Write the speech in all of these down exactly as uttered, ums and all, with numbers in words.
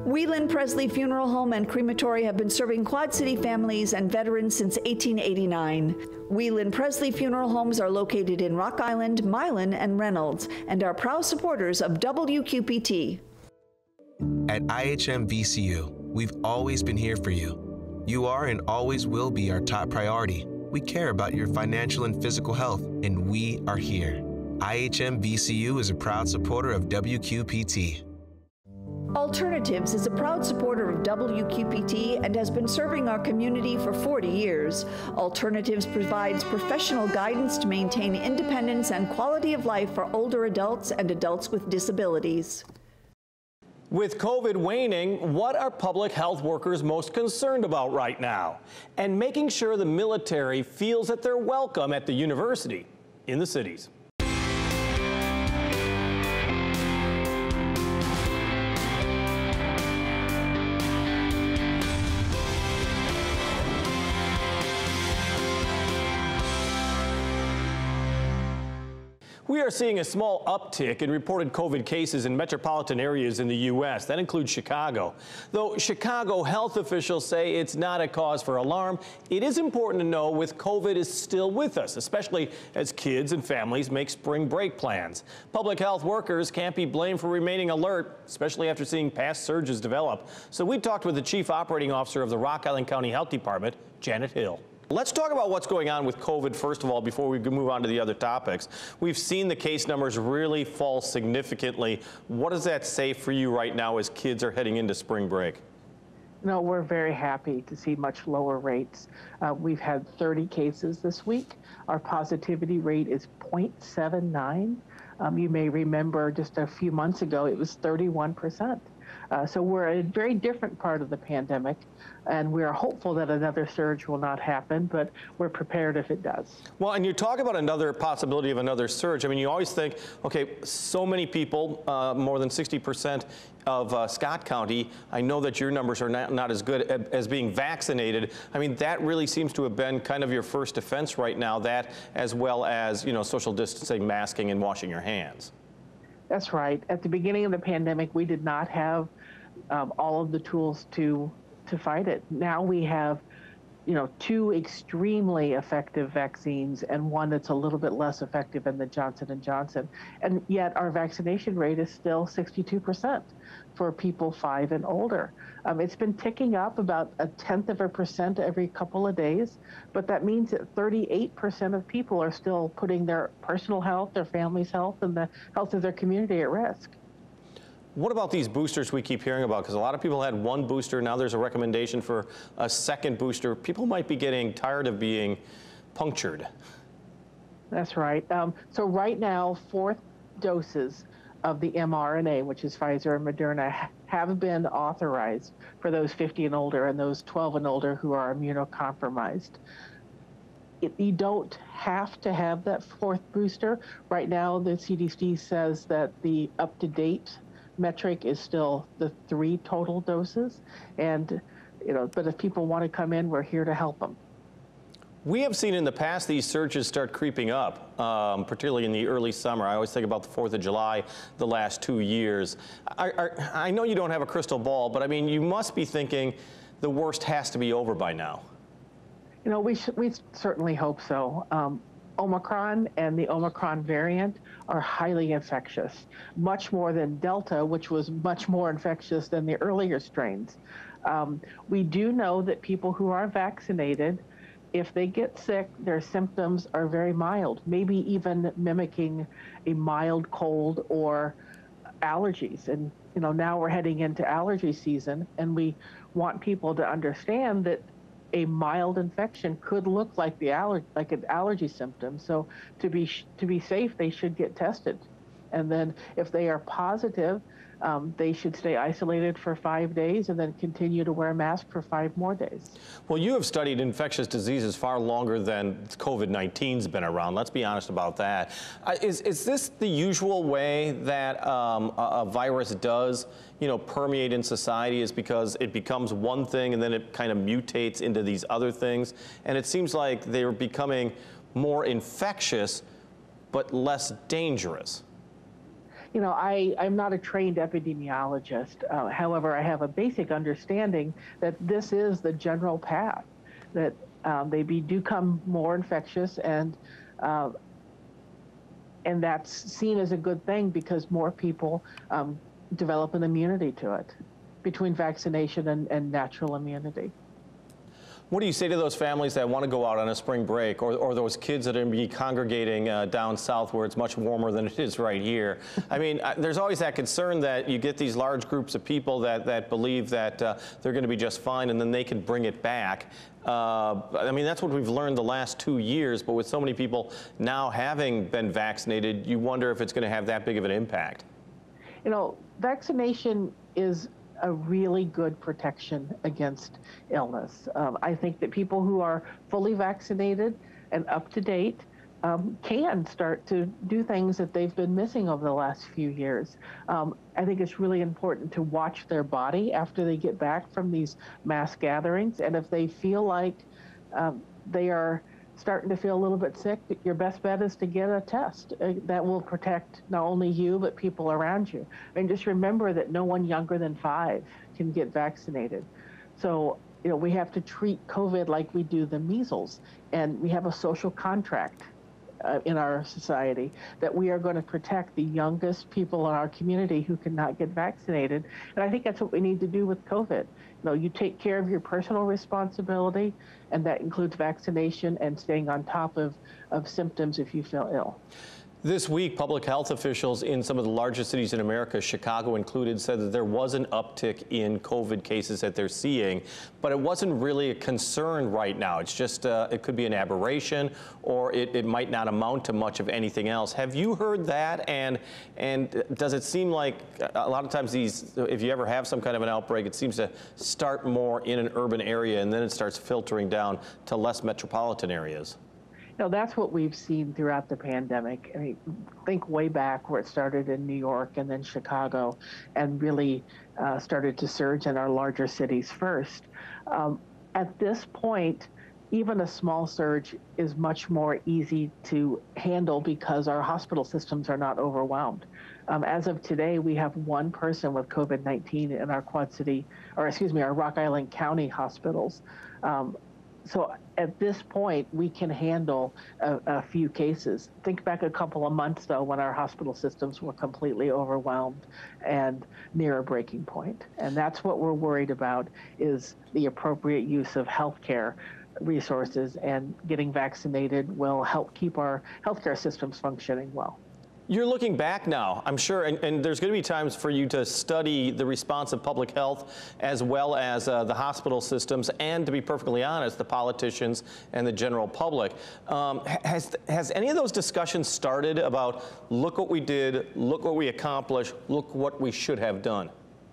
Whelan Presley Funeral Home and Crematory have been serving Quad City families and veterans since eighteen eighty-nine. Whelan Presley Funeral Homes are located in Rock Island, Milan, and Reynolds, and are proud supporters of W Q P T. At I H M V C U, we've always been here for you. You are and always will be our top priority. We care about your financial and physical health, and we are here. I H M V C U is a proud supporter of W Q P T. Alternatives is a proud supporter of W Q P T and has been serving our community for forty years. Alternatives provides professional guidance to maintain independence and quality of life for older adults and adults with disabilities. With COVID waning, what are public health workers most concerned about right now? And making sure the military feels that they're welcome at the university in the cities. We are seeing a small uptick in reported COVID cases in metropolitan areas in the U S That includes Chicago. Though Chicago health officials say it's not a cause for alarm, it is important to know with COVID is still with us, especially as kids and families make spring break plans. Public health workers can't be blamed for remaining alert, especially after seeing past surges develop. So we talked with the Chief Operating Officer of the Rock Island County Health Department, Janet Hill. Let's talk about what's going on with COVID first of all before we move on to the other topics. We've seen the case numbers really fall significantly. What does that say for you right now as kids are heading into spring break? No, we're very happy to see much lower rates. Uh, we've had thirty cases this week. Our positivity rate is zero point seven nine. Um, you may remember just a few months ago it was thirty-one percent. Uh, so we're a very different part of the pandemic, and we are hopeful that another surge will not happen, but we're prepared if it does. Well, and you talk about another possibility of another surge. I mean, you always think, okay, so many people, uh, more than sixty percent of uh, Scott County, I know that your numbers are not, not as good as being vaccinated. I mean, that really seems to have been kind of your first defense right now, that as well as, you know, social distancing, masking, and washing your hands. That's right. At the beginning of the pandemic, we did not have um, all of the tools to to fight it. Now we have, you know, two extremely effective vaccines and one that's a little bit less effective than the Johnson and Johnson. And yet our vaccination rate is still sixty-two percent for people five and older. Um, it's been ticking up about a tenth of a percent every couple of days, but that means that thirty-eight percent of people are still putting their personal health, their family's health, and the health of their community at risk. What about these boosters we keep hearing about? Because a lot of people had one booster, now there's a recommendation for a second booster. People might be getting tired of being punctured. That's right. Um, so right now, fourth doses of the mRNA, which is Pfizer and Moderna, have been authorized for those fifty and older and those twelve and older who are immunocompromised. It, you don't have to have that fourth booster. Right now, the C D C says that the up-to-date metric is still the three total doses, and you know, but if people want to come in, we're here to help them. We have seen in the past these surges start creeping up, um, particularly in the early summer. I always think about the fourth of July the last two years. I, I, I know you don't have a crystal ball, but I mean, you must be thinking the worst has to be over by now. You know, we, sh we certainly hope so. Um, Omicron and the Omicron variant are highly infectious, much more than Delta, which was much more infectious than the earlier strains. Um, we do know that people who are vaccinated, if they get sick, their symptoms are very mild, maybe even mimicking a mild cold or allergies. And you know, now we're heading into allergy season, and we want people to understand that a mild infection could look like the aller like an allergy symptom. So to be sh to be safe, they should get tested, and then if they are positive, um, they should stay isolated for five days and then continue to wear a mask for five more days. Well, you have studied infectious diseases far longer than COVID nineteen's been around. Let's be honest about that. Uh, is, is this the usual way that um, a, a virus does, you know, permeate in society, is because it becomes one thing and then it kind of mutates into these other things? And it seems like they're becoming more infectious, but less dangerous. You know, I, I'm not a trained epidemiologist. Uh, however, I have a basic understanding that this is the general path, that um, they be, do come more infectious, and uh, and that's seen as a good thing because more people um, develop an immunity to it between vaccination and, and natural immunity. What do you say to those families that want to go out on a spring break, or, or those kids that are going to be congregating uh, down south where it's much warmer than it is right here? I mean, uh, there's always that concern that you get these large groups of people that, that believe that uh, they're going to be just fine, and then they can bring it back. Uh, I mean, that's what we've learned the last two years, but with so many people now having been vaccinated, you wonder if it's going to have that big of an impact. You know, vaccination is a really good protection against illness. Um, I think that people who are fully vaccinated and up to date um, can start to do things that they've been missing over the last few years. Um, I think it's really important to watch their body after they get back from these mass gatherings, and if they feel like um, they are starting to feel a little bit sick, your best bet is to get a test. Uh, that will protect not only you, but people around you. And just remember that no one younger than five can get vaccinated. So, you know, we have to treat COVID like we do the measles. And we have a social contract uh, in our society that we are going to protect the youngest people in our community who cannot get vaccinated. And I think that's what we need to do with COVID. You know, you take care of your personal responsibility, and that includes vaccination and staying on top of, of symptoms if you feel ill. This week, public health officials in some of the largest cities in America, Chicago included, said that there was an uptick in COVID cases that they're seeing, but it wasn't really a concern right now. It's just, uh, it could be an aberration, or it, it might not amount to much of anything else. Have you heard that? And, and does it seem like a lot of times these, if you ever have some kind of an outbreak, it seems to start more in an urban area and then it starts filtering down to less metropolitan areas? No, that's what we've seen throughout the pandemic. I mean, think way back where it started in New York and then Chicago, and really uh, started to surge in our larger cities first. Um, at this point, even a small surge is much more easy to handle because our hospital systems are not overwhelmed. Um, as of today, we have one person with COVID nineteen in our Quad City, or excuse me, our Rock Island County hospitals. Um, So at this point, we can handle a, a few cases. Think back a couple of months, though, when our hospital systems were completely overwhelmed and near a breaking point. And that's what we're worried about, is the appropriate use of healthcare resources, and getting vaccinated will help keep our healthcare systems functioning well. You're looking back now, I'm sure, and, and there's going to be times for you to study the response of public health as well as uh, the hospital systems, and to be perfectly honest, the politicians and the general public. Um, has, has any of those discussions started about, look what we did, look what we accomplished, look what we should have done?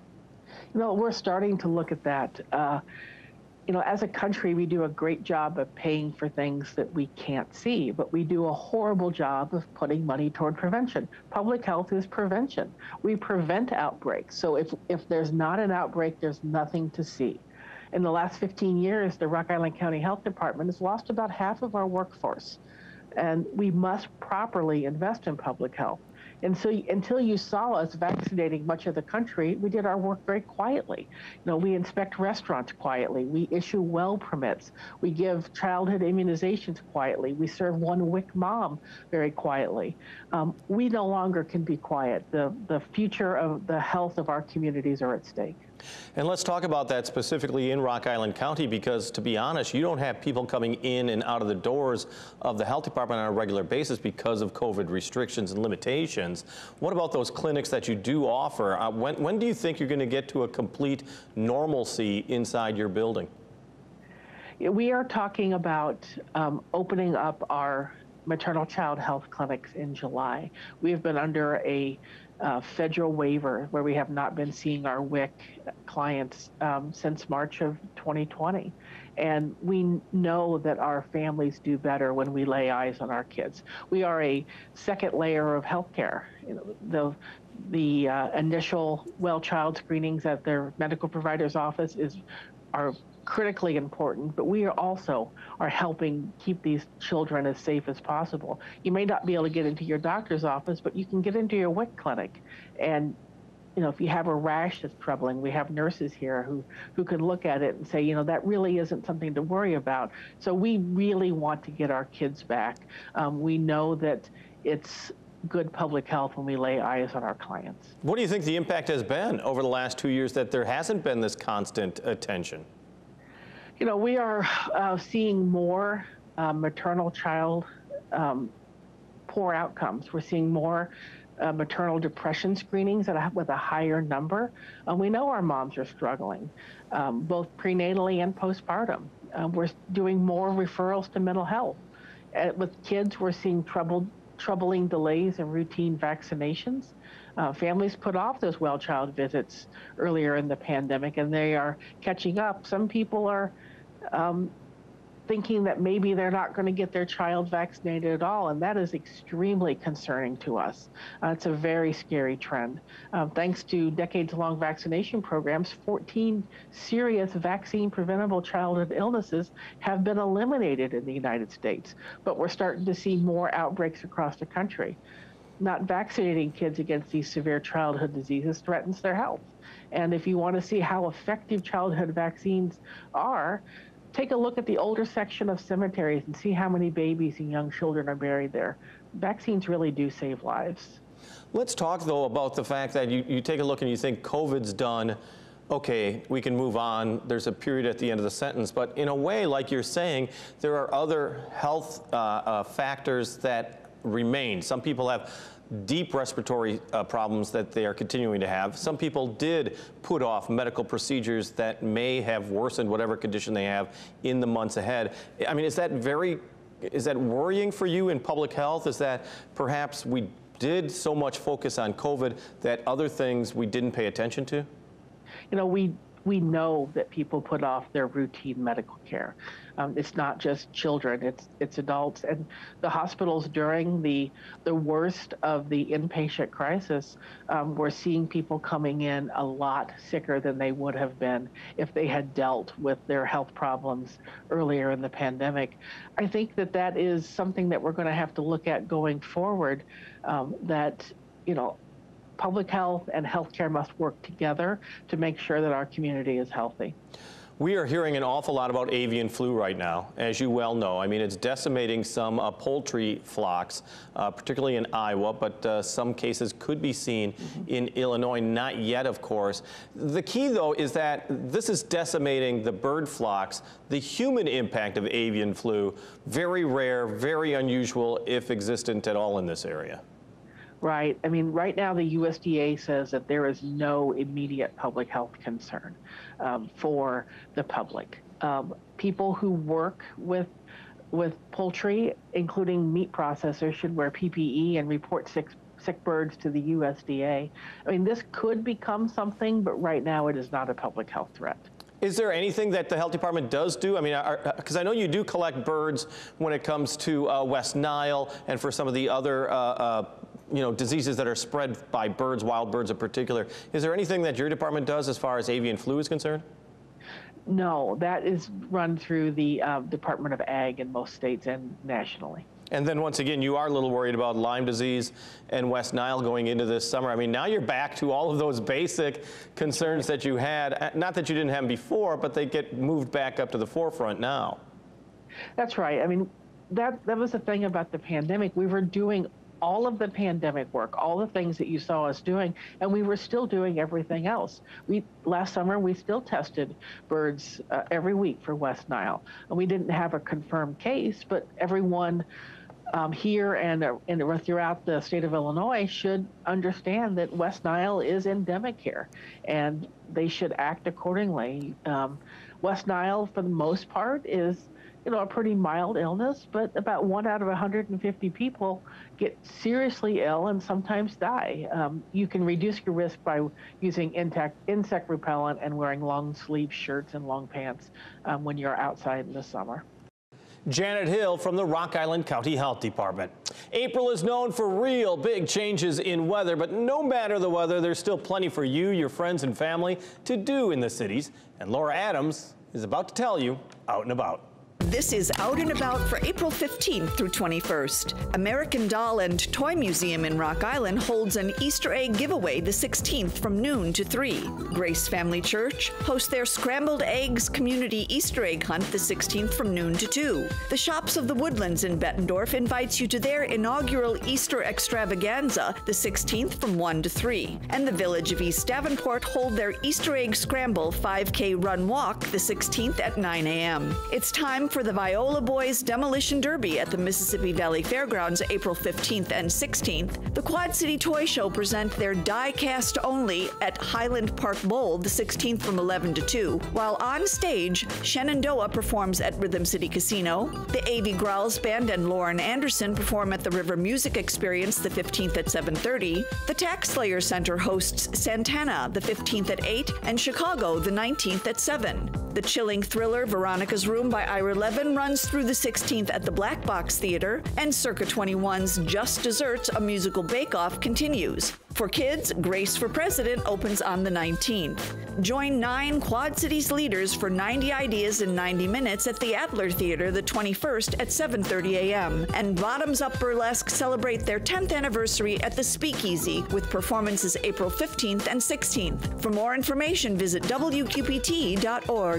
You know, we're starting to look at that. Uh, You know, as a country, we do a great job of paying for things that we can't see, but we do a horrible job of putting money toward prevention. Public health is prevention. We prevent outbreaks. So if, if there's not an outbreak, there's nothing to see. In the last fifteen years, the Rock Island County Health Department has lost about half of our workforce. And we must properly invest in public health. And so until you saw us vaccinating much of the country, we did our work very quietly. You know, we inspect restaurants quietly. We issue well permits. We give childhood immunizations quietly. We serve one W I C mom very quietly. Um, we no longer can be quiet. The, the future of the health of our communities are at stake. And let's talk about that specifically in Rock Island County, because to be honest, you don't have people coming in and out of the doors of the health department on a regular basis because of COVID restrictions and limitations. What about those clinics that you do offer? Uh, when, when do you think you're going to get to a complete normalcy inside your building? We are talking about um, opening up our maternal child health clinics in July. We have been under a uh, federal waiver where we have not been seeing our W I C clients um, since March of twenty twenty. And we know that our families do better when we lay eyes on our kids. We are a second layer of healthcare. You know, the the uh, initial well child screenings at their medical provider's office is are critically important, but we are also are helping keep these children as safe as possible. You may not be able to get into your doctor's office, but you can get into your W I C clinic. And you know, if you have a rash that's troubling, we have nurses here who, who can look at it and say, you know, that really isn't something to worry about. So we really want to get our kids back. Um, we know that it's good public health when we lay eyes on our clients. What do you think the impact has been over the last two years that there hasn't been this constant attention? You know, we are uh, seeing more uh, maternal child um, poor outcomes. We're seeing more uh, maternal depression screenings at a, with a higher number. Uh, we know our moms are struggling, um, both prenatally and postpartum. Uh, we're doing more referrals to mental health. Uh, with kids, we're seeing troubled, troubling delays in routine vaccinations. Uh, families put off those well child visits earlier in the pandemic, and they are catching up. Some people are um, thinking that maybe they're not going to get their child vaccinated at all, and that is extremely concerning to us. Uh, it's a very scary trend. Uh, thanks to decades-long vaccination programs, fourteen serious vaccine-preventable childhood illnesses have been eliminated in the United States, but we're starting to see more outbreaks across the country. Not vaccinating kids against these severe childhood diseases threatens their health. And if you want to see how effective childhood vaccines are, take a look at the older section of cemeteries and see how many babies and young children are buried there. Vaccines really do save lives. Let's talk, though, about the fact that you, you take a look and you think COVID's done. Okay, we can move on. There's a period at the end of the sentence. But in a way, like you're saying, there are other health uh, uh, factors that remain. Some people have deep respiratory uh, problems that they are continuing to have. Some people did put off medical procedures that may have worsened whatever condition they have in the months ahead. I mean, is that very, is that worrying for you in public health? Is that perhaps we did so much focus on COVID that other things we didn't pay attention to? You know, we we know that people put off their routine medical care. Um, it's not just children, it's it's adults. And the hospitals during the the worst of the inpatient crisis, um, we're seeing people coming in a lot sicker than they would have been if they had dealt with their health problems earlier in the pandemic. I think that that is something that we're going to have to look at going forward, um, that, you know, public health and healthcare must work together to make sure that our community is healthy. We are hearing an awful lot about avian flu right now, as you well know. I mean, it's decimating some uh, poultry flocks, uh, particularly in Iowa, but uh, some cases could be seen mm-hmm. in Illinois, not yet, of course. The key, though, is that this is decimating the bird flocks. The human impact of avian flu, very rare, very unusual, if existent at all in this area. Right. I mean, right now the U S D A says that there is no immediate public health concern um, for the public. Um, people who work with with poultry, including meat processors, should wear P P E and report sick, sick birds to the U S D A. I mean, this could become something, but right now it is not a public health threat. Is there anything that the health department does do? I mean, because I know you do collect birds when it comes to uh, West Nile and for some of the other uh, uh, you know, diseases that are spread by birds, wild birds in particular. Is there anything that your department does as far as avian flu is concerned? No, that is run through the uh, Department of Ag in most states and nationally. And then once again, you are a little worried about Lyme disease and West Nile going into this summer. I mean, now you're back to all of those basic concerns that you had. Not that you didn't have them before, but they get moved back up to the forefront now. That's right. I mean, that, that was the thing about the pandemic. We were doing all of the pandemic work, all the things that you saw us doing, and we were still doing everything else. We last summer, we still tested birds uh, every week for West Nile. And we didn't have a confirmed case, but everyone um, here and, uh, and throughout the state of Illinois should understand that West Nile is endemic here, and they should act accordingly. Um, West Nile, for the most part, is you know, a pretty mild illness, but about one out of one hundred fifty people get seriously ill and sometimes die. Um, you can reduce your risk by using insect, insect repellent and wearing long sleeve shirts and long pants um, when you're outside in the summer. Janet Hill from the Rock Island County Health Department. April is known for real big changes in weather, but no matter the weather, there's still plenty for you, your friends, and family to do in the cities. And Laura Adams is about to tell you out and about. This is Out and About for April fifteenth through twenty-first. American Doll and Toy Museum in Rock Island holds an Easter egg giveaway the sixteenth from noon to three. Grace Family Church hosts their Scrambled Eggs Community Easter Egg Hunt the sixteenth from noon to two. The Shops of the Woodlands in Bettendorf invites you to their inaugural Easter extravaganza the sixteenth from one to three. And the Village of East Davenport hold their Easter Egg Scramble five K Run Walk the sixteenth at nine a m It's time for the Viola Boys Demolition Derby at the Mississippi Valley Fairgrounds April fifteenth and sixteenth. The Quad City Toy Show present their die-cast only at Highland Park Bowl the sixteenth from eleven to two, while on stage, Shenandoah performs at Rhythm City Casino. The A V Growls Band and Lauren Anderson perform at the River Music Experience the fifteenth at seven thirty. The Tax Slayer Center hosts Santana the fifteenth at eight and Chicago the nineteenth at seven. The chilling thriller Veronica's Room by Ira Levin runs through the sixteenth at the Black Box Theater, and Circa twenty-one's Just Desserts, a musical bake-off, continues. For kids, Grace for President opens on the nineteenth. Join nine Quad Cities leaders for ninety ideas in ninety minutes at the Adler Theater the twenty-first at seven thirty a m And Bottoms Up Burlesque celebrate their tenth anniversary at the Speakeasy with performances April fifteenth and sixteenth. For more information, visit W Q P T dot org.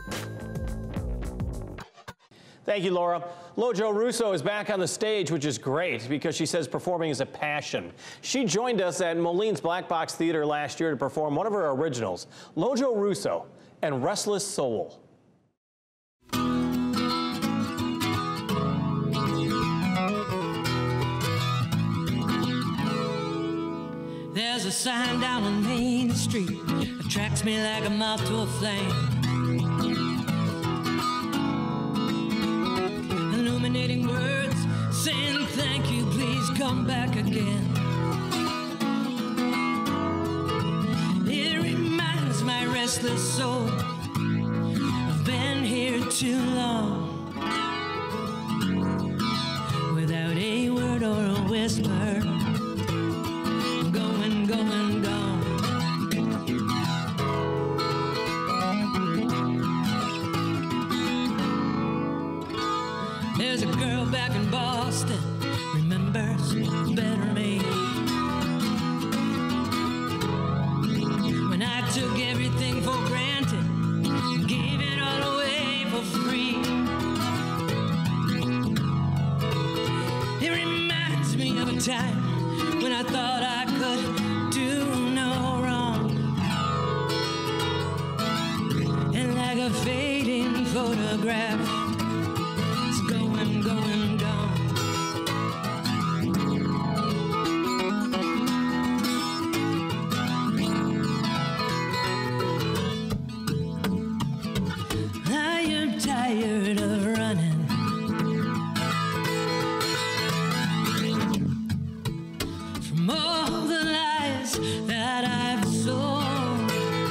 Thank you, Laura. Lojo Russo is back on the stage, which is great because she says performing is a passion. She joined us at Moline's Black Box Theater last year to perform one of her originals, Lojo Russo and Restless Soul. There's a sign down on Main Street, attracts me like a moth to a flame. Illuminating words saying thank you, please come back again. It reminds my restless soul I've been here too long, without a word or a whisper, going, going, gone. There's a girl back in Boston, remembers better me. When I took everything for granted, gave it all away for free. It reminds me of a time when I thought I could do no wrong, and like a fading photograph, going, going, gone. I am tired of running, from all the lies that I've sold.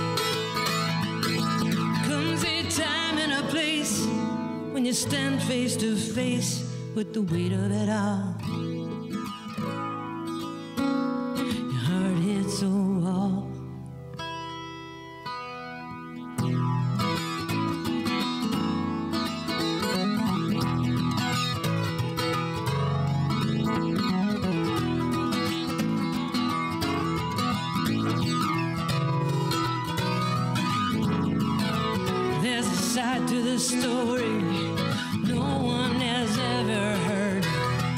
Comes a time and a place when you stand face to face with the weight of it all. Your heart hits a wall. There's a side to the story no one has ever heard.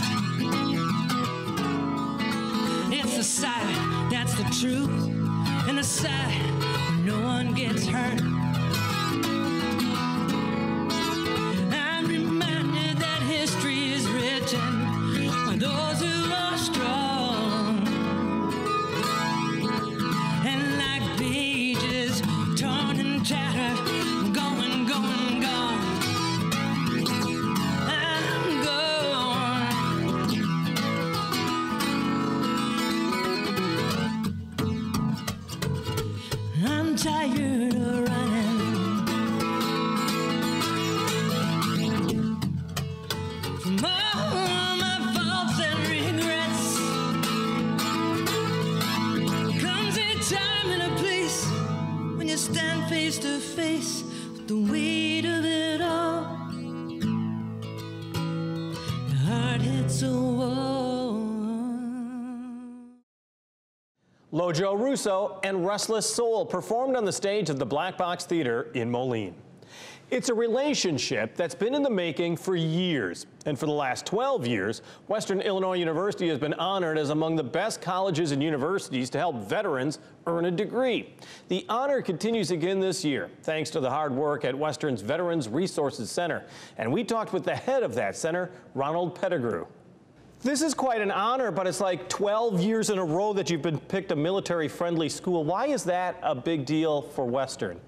It's a side that's the truth, and a side where no one gets hurt. I'm reminded that history is written by those who are strong, and like pages torn and tattered, going, going, gone. I'm gone. I'm tired of running from all my faults and regrets. Comes a time and a place when you stand face to face with the weight of it all. Your heart hits a wall. Lojo Russo and Restless Soul performed on the stage of the Black Box Theater in Moline. It's a relationship that's been in the making for years, and for the last twelve years, Western Illinois University has been honored as among the best colleges and universities to help veterans earn a degree. The honor continues again this year, thanks to the hard work at Western's Veterans Resources Center, and we talked with the head of that center, Ron Pettigrew. This is quite an honor, but it's like twelve years in a row that you've been picked a military-friendly school. Why is that a big deal for Western?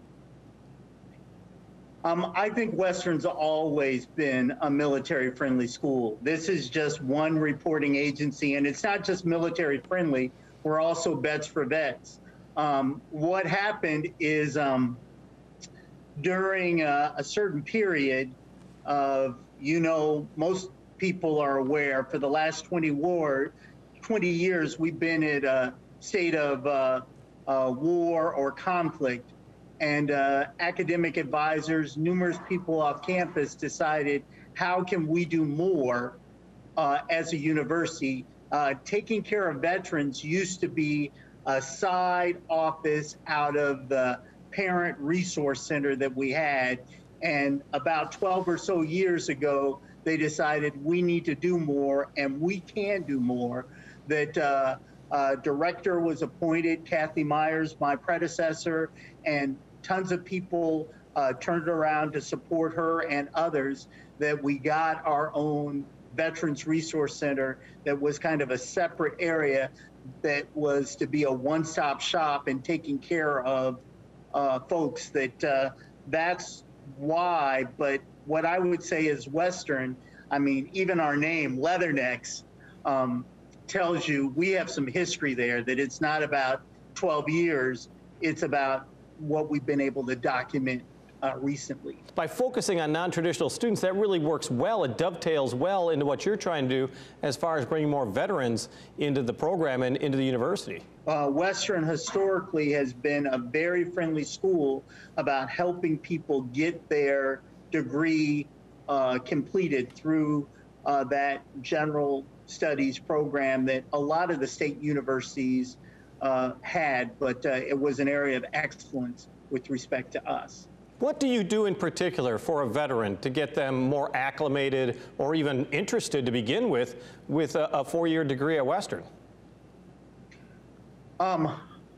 Um, I think Western's always been a military-friendly school. This is just one reporting agency, and it's not just military-friendly. We're also Vets for Vets. Um, what happened is um, during a, a certain period of, you know, most people are aware, for the last twenty, war, twenty years, we've been at a state of uh, uh, war or conflict. And uh, academic advisors, numerous people off campus decided, how can we do more uh, as a university? Uh, taking care of veterans used to be a side office out of the parent resource center that we had. And about twelve or so years ago, they decided we need to do more, and we can do more. That uh, uh, director was appointed, Kathy Myers, my predecessor, and tons of people uh, turned around to support her and others, that we got our own Veterans Resource Center that was kind of a separate area that was to be a one-stop shop and taking care of uh, folks. That uh, that's why. But what I would say is Western, I mean, even our name, Leathernecks, um, tells you we have some history there, that it's not about twelve years, it's about what we've been able to document uh, recently. By focusing on non-traditional students, that really works well. It dovetails well into what you're trying to do as far as bringing more veterans into the program and into the university. Uh, Western historically has been a very friendly school about helping people get their degree uh, completed through uh, that general studies program that a lot of the state universities Uh, had, but uh, it was an area of excellence with respect to us. What do you do in particular for a veteran to get them more acclimated or even interested to begin with with a, a four-year degree at Western? Um,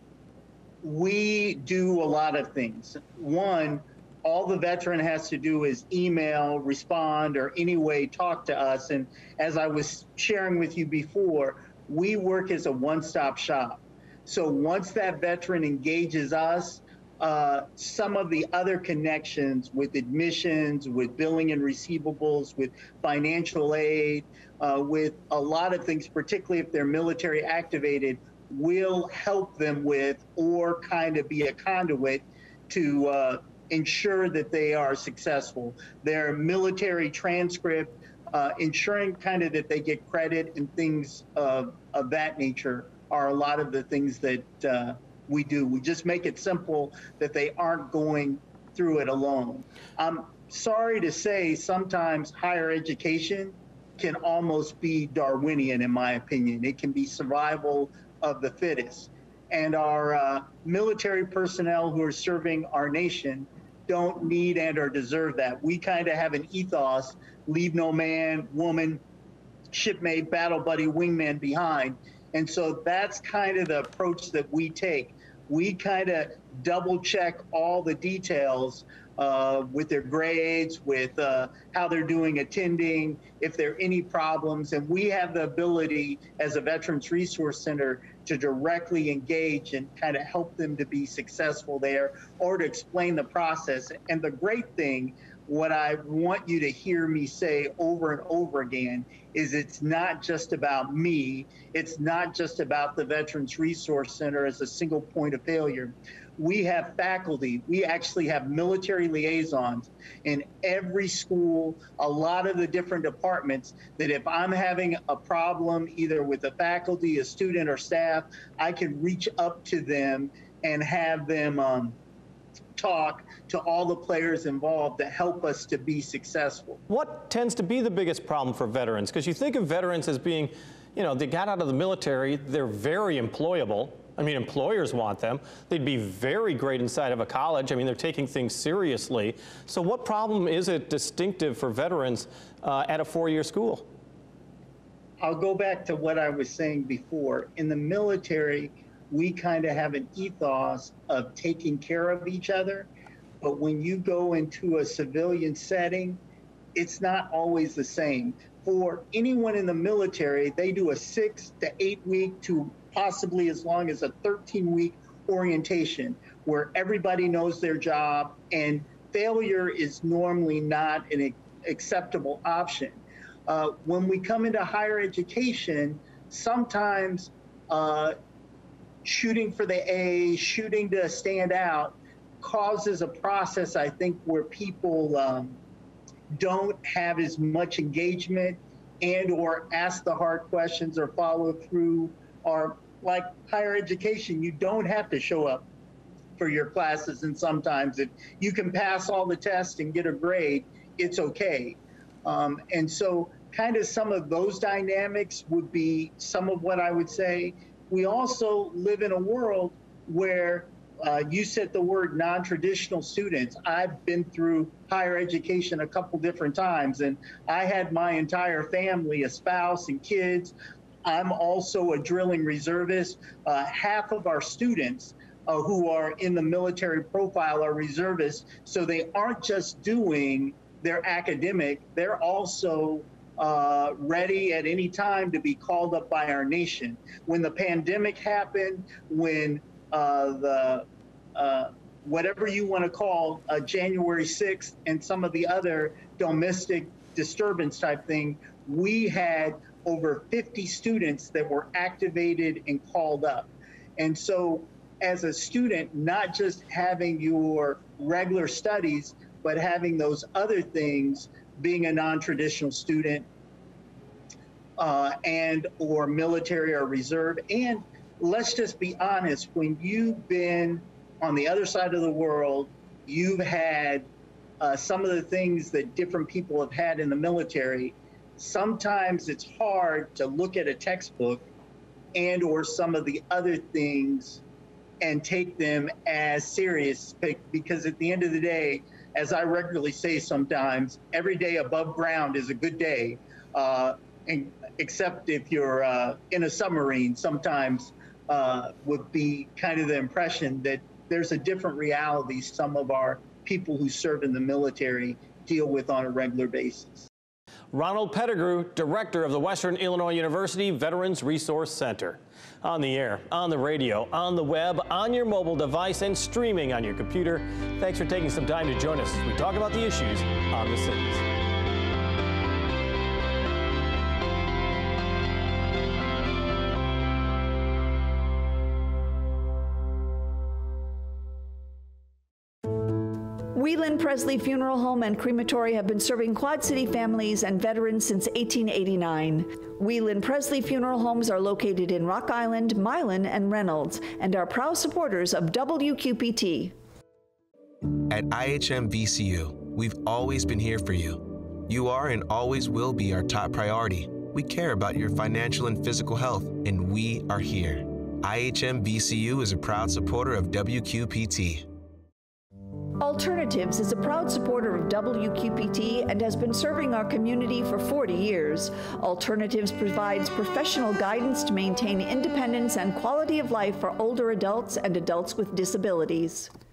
we do a lot of things. One, all the veteran has to do is email, respond, or any way talk to us. And as I was sharing with you before, we work as a one-stop shop. So once that veteran engages us, uh, some of the other connections with admissions, with billing and receivables, with financial aid, uh, with a lot of things, particularly if they're military activated, will help them with, or kind of be a conduit to uh, ensure that they are successful. Their military transcript, uh, ensuring kind of that they get credit and things of, of that nature are a lot of the things that uh, we do. We just make it simple that they aren't going through it alone. I'm sorry to say sometimes higher education can almost be Darwinian, in my opinion. It can be survival of the fittest. And our uh, military personnel who are serving our nation don't need and or deserve that. We kind of have an ethos, leave no man, woman, shipmate, battle buddy, wingman behind. And so that's kind of the approach that we take. We kind of double check all the details uh, with their grades, with uh, how they're doing attending, if there are any problems. And we have the ability as a Veterans Resource Center to directly engage and kind of help them to be successful there, or to explain the process. And the great thing, what I want you to hear me say over and over again, is it's not just about me. It's not just about the Veterans Resource Center as a single point of failure. We have faculty. We actually have military liaisons in every school, a lot of the different departments, that if I'm having a problem either with a faculty, a student, or staff, I can reach up to them and have them um, talk to all the players involved that help us to be successful. What tends to be the biggest problem for veterans? Because you think of veterans as being, you know, they got out of the military, they're very employable. I mean, employers want them. They'd be very great inside of a college. I mean, they're taking things seriously. So what problem is it distinctive for veterans uh, at a four-year school? I'll go back to what I was saying before. In the military, we kind of have an ethos of taking care of each other. But when you go into a civilian setting, it's not always the same. For anyone in the military, they do a six to eight week to possibly as long as a thirteen week orientation where everybody knows their job and failure is normally not an acceptable option. Uh, when we come into higher education, sometimes uh, shooting for the A, shooting to stand out causes a process, I think, where people um, don't have as much engagement and or ask the hard questions or follow through. Or like higher education, you don't have to show up for your classes, and sometimes if you can pass all the tests and get a grade, it's okay. Um, and so kind of some of those dynamics would be some of what I would say. We also live in a world where uh, you said the word non-traditional students. I've been through higher education a couple different times, and I had my entire family, a spouse and kids. I'm also a drilling reservist. Uh, half of our students uh, who are in the military profile are reservists, so they aren't just doing their academic, they're also uh, ready at any time to be called up by our nation. When the pandemic happened, when uh, the uh, whatever you want to call uh, January sixth and some of the other domestic disturbance type thing, we had over fifty students that were activated and called up. And so as a student, not just having your regular studies, but having those other things, being a non-traditional student uh, and or military or reserve. And let's just be honest, when you've been on the other side of the world, you've had uh, some of the things that different people have had in the military. Sometimes it's hard to look at a textbook and or some of the other things and take them as serious, because at the end of the day, as I regularly say sometimes, every day above ground is a good day, uh, and, except if you're uh, in a submarine, sometimes uh, would be kind of the impression that there's a different reality some of our people who serve in the military deal with on a regular basis. Ron Pettigrew, director of the Western Illinois University Veterans Resource Center. On the air, on the radio, on the web, on your mobile device, and streaming on your computer. Thanks for taking some time to join us as we talk about the issues on the cities. Whelan Presley Funeral Home and Crematory have been serving Quad City families and veterans since eighteen eighty-nine. Whelan Presley Funeral Homes are located in Rock Island, Milan, and Reynolds, and are proud supporters of W Q P T. At I H M V C U, we've always been here for you. You are and always will be our top priority. We care about your financial and physical health, and we are here. I H M V C U is a proud supporter of W Q P T. Alternatives is a proud supporter of W Q P T and has been serving our community for forty years. Alternatives provides professional guidance to maintain independence and quality of life for older adults and adults with disabilities.